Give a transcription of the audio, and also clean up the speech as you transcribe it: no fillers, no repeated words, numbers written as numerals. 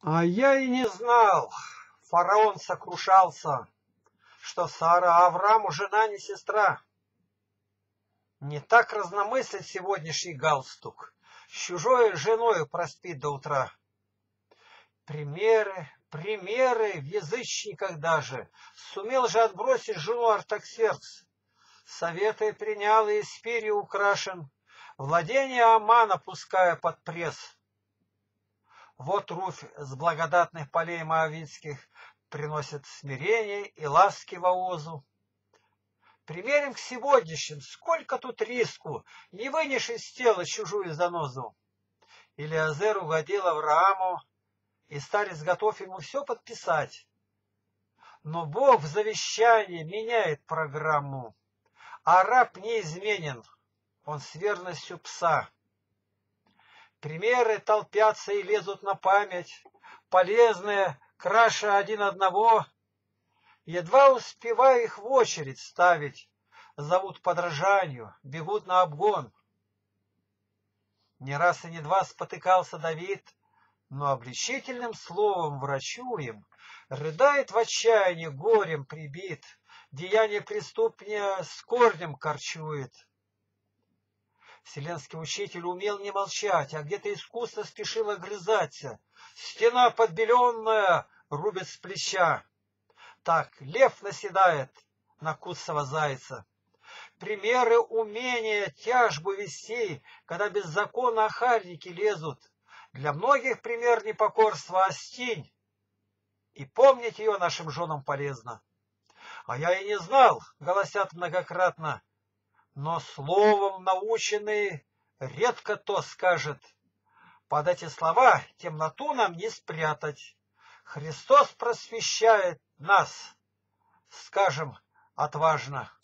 А я и не знал. Фараон сокрушался, что Сара Аврааму жена не сестра. Не так разномыслит сегодняшний галстук. С чужой женою проспит до утра. Примеры в язычниках даже. Сумел же отбросить жену Артаксеркс. Советы принял и Испирий украшен. Владение Амана пуская под пресс. Вот Руфь с благодатных полей моавитских приносит смирение и ласки воозу. Примерим к сегодняшним, сколько тут риску, не вынешь из тела чужую занозу. Илиазер угодил Аврааму, и старец готов ему все подписать. Но Бог в завещании меняет программу, а раб неизменен, он с верностью пса. Примеры толпятся и лезут на память, полезные, краше один одного. Едва успеваю их в очередь ставить, зовут подражанию, бегут на обгон. Не раз и не два спотыкался Давид, но обличительным словом врачуем, рыдает в отчаянии, горем прибит, деяние преступнее с корнем корчует. Вселенский учитель умел не молчать, а где-то искусно спешил огрызаться. Стена подбеленная рубит с плеча. Так лев наседает на куцого зайца. Примеры умения тяжбу вести, когда без закона охальники лезут. Для многих пример непокорства остинь. И помнить ее нашим женам полезно. А я и не знал, голосят многократно, но словом наученный редко то скажет. Под эти слова темноту нам не спрятать. Христос просвещает нас, скажем отважно.